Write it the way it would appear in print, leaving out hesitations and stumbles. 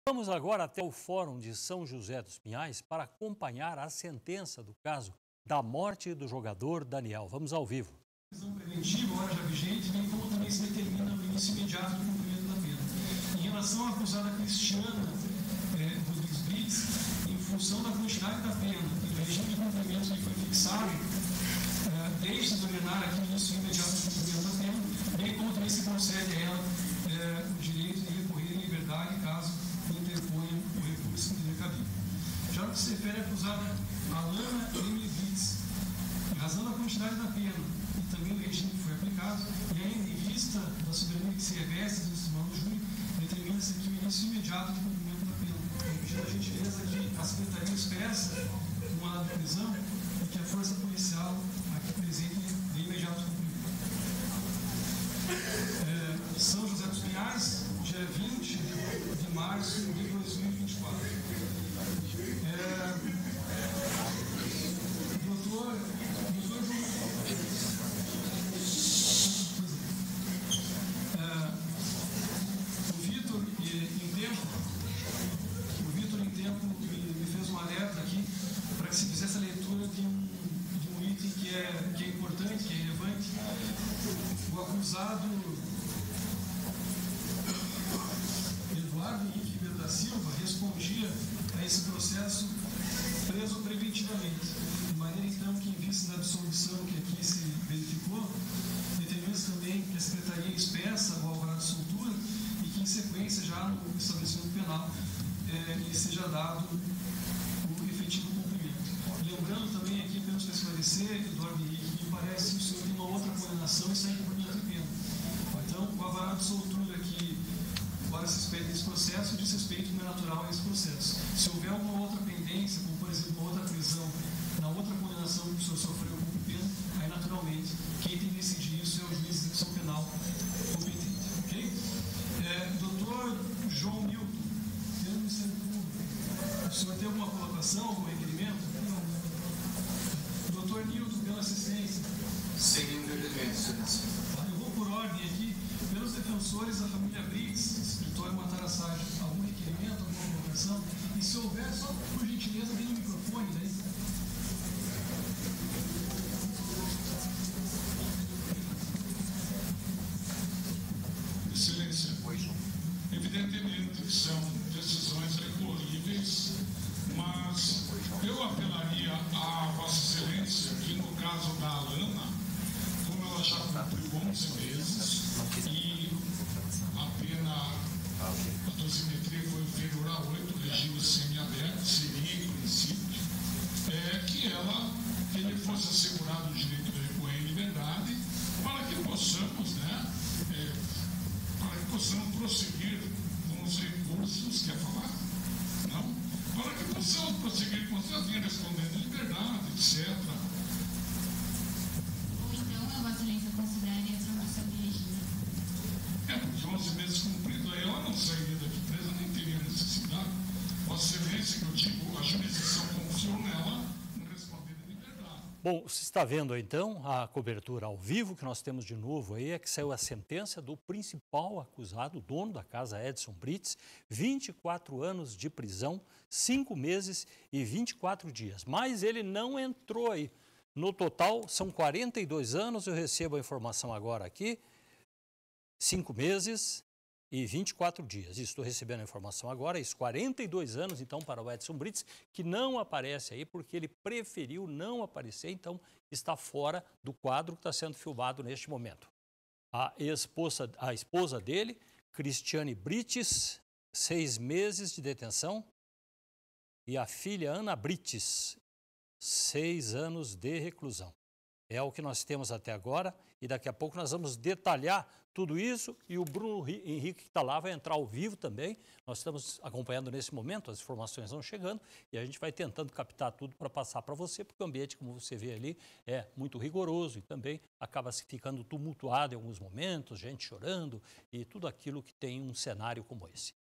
Vamos agora até o Fórum de São José dos Pinhais para acompanhar a sentença do caso da morte do jogador Daniel. Vamos ao vivo. Prisão preventiva, hora já vigente, bem como também se determina o início imediato do cumprimento da pena. Em relação à acusada Cristiana Rodrigues Brits, em função da quantidade da pena e do regime de cumprimento que foi fixado, deixa de ordenar aqui o início imediato do cumprimento da pena, bem como também se concede a ela o direito de recorrer em liberdade caso interponha o recurso que lhe cabia. Já no que se refere à acusada Alana M. Brits, em razão da quantidade da pena e também do regime que foi aplicado, e ainda em vista da soberania que se reveste do Tribunal do Júri, determina-se aqui o início imediato do cumprimento da pena. Pedindo a gentileza que a Secretaria expressa o mandado de prisão e que a Força Policial aqui presente de imediato cumprimento. São José dos Pinhais, dia 20 de março de 2024. O Vitor, em tempo, me fez um alerta aqui para que se fizesse a leitura de um item que é importante, que é relevante. O acusado Eduardo Henrique Ribeiro da Silva respondia a esse processo preso preventivamente, de maneira então que, em vista da absolvição que aqui se verificou, determina-se também que a Secretaria expeça o alvará de soltura e que, em sequência, já no estabelecimento penal, lhe seja dado o efetivo cumprimento. Lembrando também aqui, apenas para esclarecer, Eduardo Henrique, que me parece que o senhor tem uma outra condenação e sai cumprimento de pena. Então, o alvará de soltura que agora se expede nesse processo diz respeito não é natural a esse processo. Se houver alguma outra pendência, como por exemplo uma outra prisão, na outra condenação que o senhor sofreu como pena, aí naturalmente quem tem que decidir isso é o juiz de execução penal competente. Ok? Doutor João Milton, pelo Ministério Público, o senhor tem alguma colocação, algum requerimento? Doutor Nilton, pela assistência. Seguindo o requerimento, excelência. Eu vou por ordem aqui, pelos defensores da família Brits, escritório Matarassage, algum requerimento, alguma colocação? E se houver, só por gentileza, tem um microfone daí. Excelência, evidentemente que são decisões recorríveis, mas eu apelaria a Vossa Excelência que no caso da Alana, como ela já cumpriu 11 meses e a pena, a dosimetria foi inferior a 8, regime semiaberto, seria em princípio, que ele fosse assegurado o direito de recorrer em liberdade para que possamos, prosseguir com os recursos, quer falar? Não? Para que possamos prosseguir com a vinha respondendo em liberdade, etc. Ou então a Vossa Excelência considere a transmissão de regime. Porque 11 meses cumpridos aí ela não sairia daqui presa, nem teria necessidade. Vossa Excelência, que eu digo, a jurisdição confiou nela, não responder em liberdade. Bom, você está vendo então a cobertura ao vivo que nós temos de novo aí, é que saiu a sentença do principal acusado, o dono da casa, Edson Brits, 24 anos de prisão, 5 meses e 24 dias. Mas ele não entrou aí. No total, são 42 anos, eu recebo a informação agora aqui, 5 meses e 24 dias. Estou recebendo a informação agora, isso, 42 anos, então, para o Edson Brits, que não aparece aí porque ele preferiu não aparecer, então está fora do quadro que está sendo filmado neste momento. A esposa dele, Cristiane Brits, 6 meses de detenção, e a filha Ana Brits, 6 anos de reclusão. É o que nós temos até agora e daqui a pouco nós vamos detalhar tudo isso e o Bruno Henrique que está lá vai entrar ao vivo também. Nós estamos acompanhando nesse momento, as informações vão chegando e a gente vai tentando captar tudo para passar para você, porque o ambiente, como você vê ali, é muito rigoroso e também acaba se ficando tumultuado em alguns momentos, gente chorando e tudo aquilo que tem um cenário como esse.